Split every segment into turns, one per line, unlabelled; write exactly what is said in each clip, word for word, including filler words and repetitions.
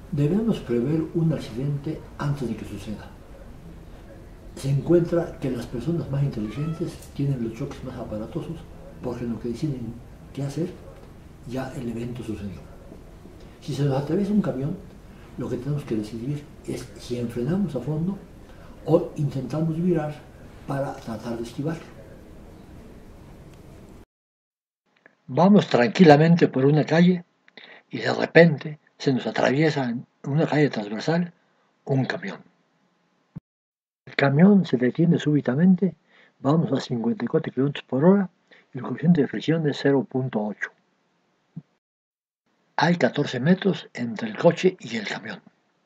Debemos prever un accidente antes de que suceda. Se encuentra que las personas más inteligentes tienen los choques más aparatosos porque en lo que deciden qué hacer, ya el evento sucedió. Si se nos atraviesa un camión, lo que tenemos que decidir es si enfrenamos a fondo o intentamos virar para tratar de esquivarlo.
Vamos tranquilamente por una calle y de repente se nos atraviesa en una calle transversal un camión. El camión se detiene súbitamente, vamos a cincuenta y cuatro kilómetros por hora y el coeficiente de fricción es cero punto ocho. Hay catorce metros entre el coche y el camión.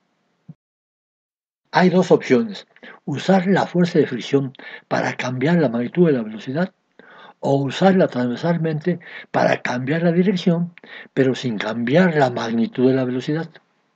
Hay dos opciones: usar la fuerza de fricción para cambiar la magnitud de la velocidad o usarla transversalmente para cambiar la dirección, pero sin cambiar la magnitud de la velocidad.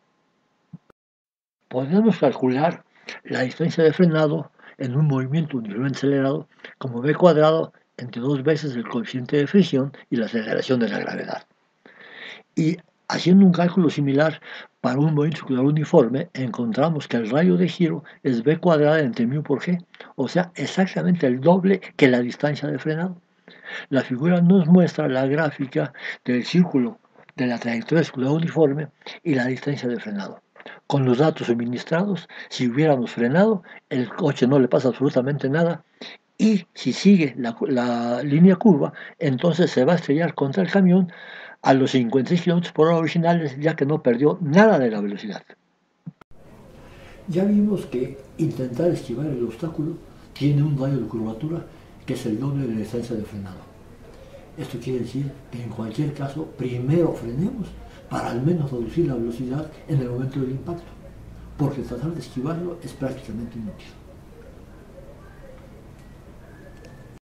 Podemos calcular la distancia de frenado en un movimiento uniformemente acelerado como v cuadrado entre dos veces el coeficiente de fricción y la aceleración de la gravedad. Y haciendo un cálculo similar para un movimiento circular uniforme, encontramos que el radio de giro es v cuadrada entre mu por g, o sea, exactamente el doble que la distancia de frenado. La figura nos muestra la gráfica del círculo de la trayectoria circular uniforme y la distancia de frenado. Con los datos suministrados, si hubiéramos frenado, el coche no le pasa absolutamente nada, y si sigue la, la línea curva, entonces se va a estrellar contra el camión a los cincuenta y seis kilómetros por hora originales, ya que no perdió nada de la velocidad.
Ya vimos que intentar esquivar el obstáculo tiene un radio de curvatura que es el doble de la distancia de frenado. Esto quiere decir que en cualquier caso primero frenemos para al menos reducir la velocidad en el momento del impacto, porque tratar de esquivarlo es prácticamente inútil.